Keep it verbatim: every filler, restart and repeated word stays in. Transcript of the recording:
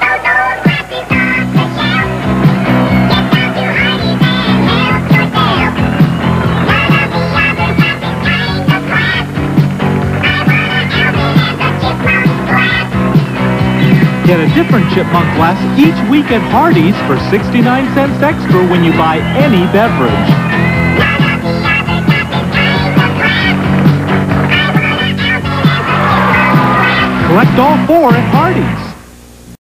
Get a different chipmunk glass each week at Hardee's for sixty-nine cents extra when you buy any beverage. Collect all four at Hardee's.